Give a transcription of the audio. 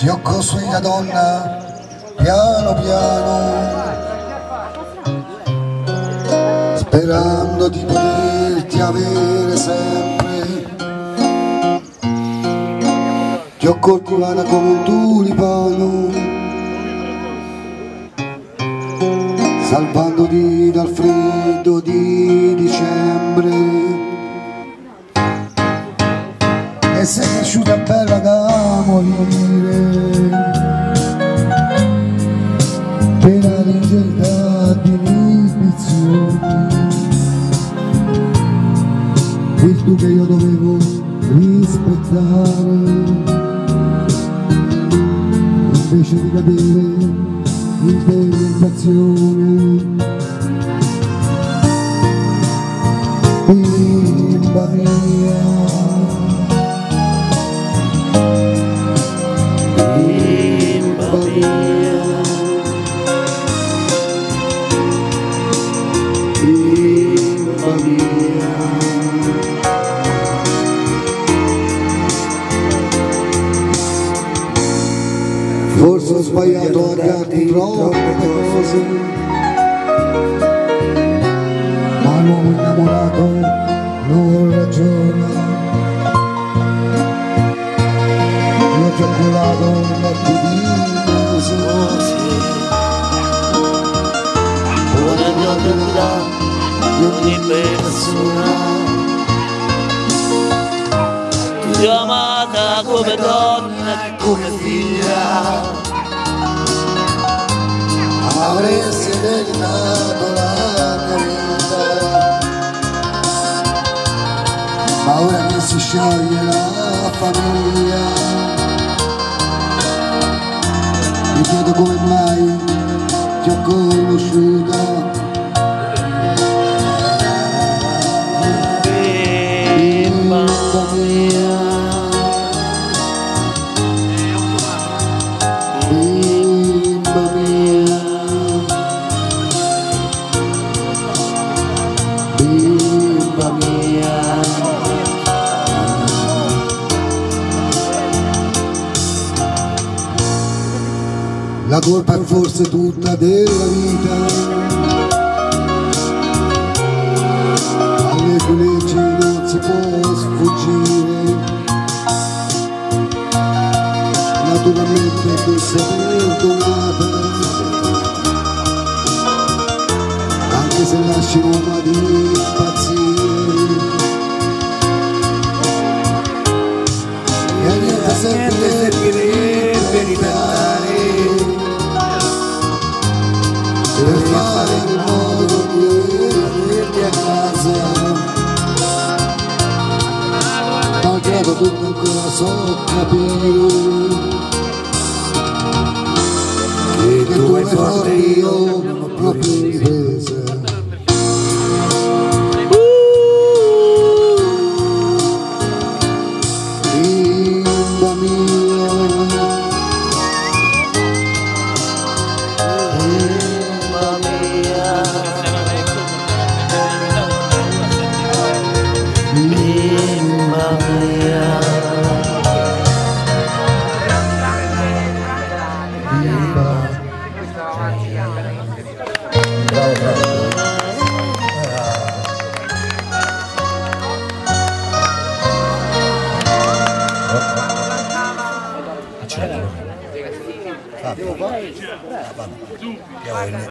Ti ho costruita donna, piano piano, sperando di poterti avere sempre. Ti ho coltivata come un tulipano, salvandoti dal freddo di dicembre. E sei cresciuta bella da morire per la leggerità di inibizioni, virtù che io dovevo rispettare, invece di cadere in tentazione. Bimba mia, bimba mia, bimba mia, forse ho sbagliato a darti troppe cose, ma l'uomo innamorato non ragiona. Io ti ho curato letti di rose, ora ti ho creduta di ogni persona. Ti ho amata come donna e come figlia, avresti dedicato la mia vita, ma ora che si scioglie la famiglia, mi chiedo come mai ti ho conosciuta. bimba mia, Bimba mia, bimba mia, la colpa è forse tutta della vita, alle cui leggi non si può sfuggire, naturalmente che sei perdonata, anche se lasci l'uomo di impazzire, e a niente servirebbe ritardare per fare in modo di venirti a casa. Malgrado tutto ancora so capire che tu hai forte io non ho proprio difesa. Bimba mia, bimba mia, bimba mia, bimba. Bravo, bravo. Accelera.